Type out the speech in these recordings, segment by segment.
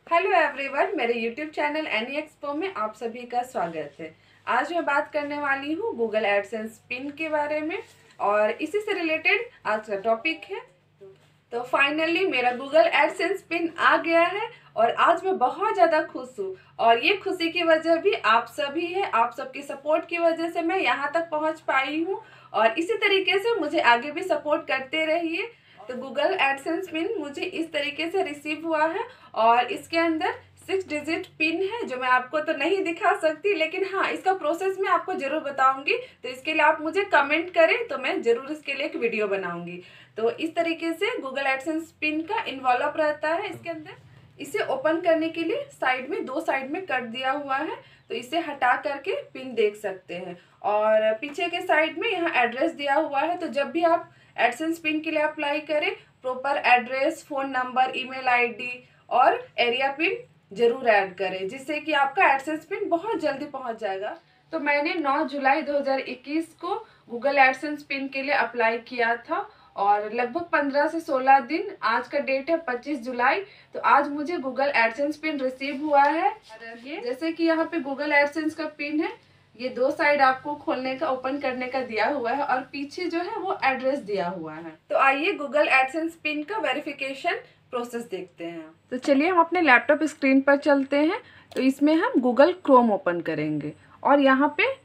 Hello everyone, मेरे YouTube channel Annie Expo में आप सभी का स्वागत है। आज मैं बात करने वाली हूँ गूगल एडसेंस पिन के बारे में और इसी से रिलेटेड आज का टॉपिक है। तो फाइनली मेरा गूगल एडसेंस पिन आ गया है और आज मैं बहुत ज़्यादा खुश हूँ और ये खुशी की वजह भी आप सभी है। आप सबकी सपोर्ट की वजह से मैं यहाँ तक पहुँच पाई हूँ और इसी तरीके से मुझे आगे भी सपोर्ट करते रहिए। तो गूगल एडसेंस पिन मुझे इस तरीके से रिसीव हुआ है और इसके अंदर 6 डिजिट पिन है जो मैं आपको तो नहीं दिखा सकती, लेकिन हाँ इसका प्रोसेस मैं आपको जरूर बताऊंगी। तो इसके लिए आप मुझे कमेंट करें तो मैं जरूर इसके लिए एक वीडियो बनाऊंगी। तो इस तरीके से गूगल एडसेंस पिन का इन्वॉल्व रहता है इसके अंदर। इसे ओपन करने के लिए साइड में दो साइड में कट दिया हुआ है, तो इसे हटा करके पिन देख सकते हैं। और पीछे के साइड में यहाँ एड्रेस दिया हुआ है, तो जब भी आप एडसेंस पिन के लिए अप्लाई करें proper address, phone number, email ID और एरिया पिन जरूर ऐड करें, जिससे कि आपका एडसेंस पिन बहुत जल्दी पहुंच जाएगा। तो मैंने 9 जुलाई 2021 को गूगल एडसेंस पिन के लिए अप्लाई किया था और लगभग 15 से 16 दिन, आज का डेट है 25 जुलाई, तो आज मुझे गूगल एडसेंस पिन रिसीव हुआ है। ये जैसे कि यहाँ पे गूगल एडसेंस का पिन है, ये दो साइड आपको खोलने का, ओपन करने का दिया हुआ है और पीछे जो है वो एड्रेस दिया हुआ है। तो आइए गूगल एडसेंस पिन का वेरिफिकेशन प्रोसेस देखते हैं। तो चलिए हम अपने लैपटॉप स्क्रीन पर चलते हैं। तो इसमें हम गूगल क्रोम ओपन करेंगे और यहाँ पे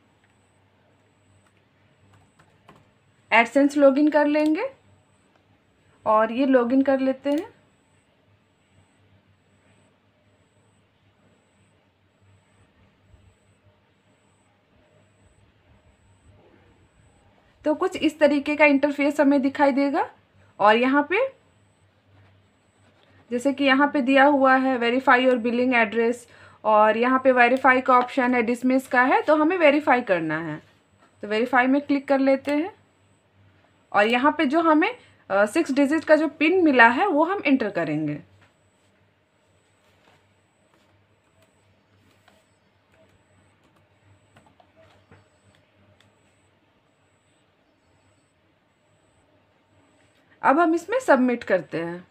एडसेंस लॉगिन कर लेंगे और ये लॉगिन कर लेते हैं। तो कुछ इस तरीके का इंटरफेस हमें दिखाई देगा और यहाँ पे जैसे कि यहाँ पे दिया हुआ है वेरीफाई और बिलिंग एड्रेस, और यहाँ पे वेरीफाई का ऑप्शन है, डिसमिस का है, तो हमें वेरीफाई करना है। तो वेरीफाई में क्लिक कर लेते हैं और यहाँ पे जो हमें 6 डिजिट का जो पिन मिला है वो हम एंटर करेंगे। अब हम इसमें सबमिट करते हैं।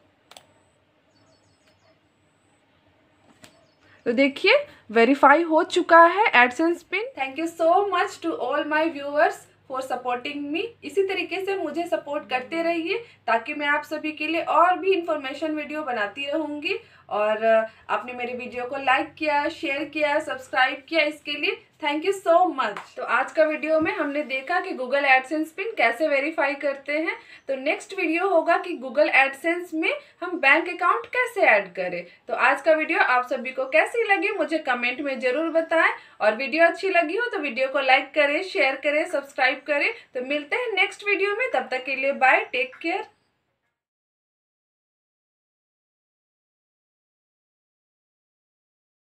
तो देखिए वेरीफाई हो चुका है AdSense pin. Thank you so much to all my viewers for supporting me. इसी तरीके से मुझे सपोर्ट करते रहिए ताकि मैं आप सभी के लिए और भी इंफॉर्मेशन वीडियो बनाती रहूँगी। और आपने मेरे वीडियो को लाइक किया, शेयर किया, सब्सक्राइब किया, इसके लिए थैंक यू सो मच। तो आज का वीडियो में हमने देखा कि गूगल एडसेंस पिन कैसे वेरीफाई करते हैं। तो नेक्स्ट वीडियो होगा कि गूगल एडसेंस में हम बैंक अकाउंट कैसे ऐड करें। तो आज का वीडियो आप सभी को कैसी लगी मुझे कमेंट में जरूर बताएं और वीडियो अच्छी लगी हो तो वीडियो को लाइक करें, शेयर करें, सब्सक्राइब करें। तो मिलते हैं नेक्स्ट वीडियो में, तब तक के लिए बाय, टेक केयर।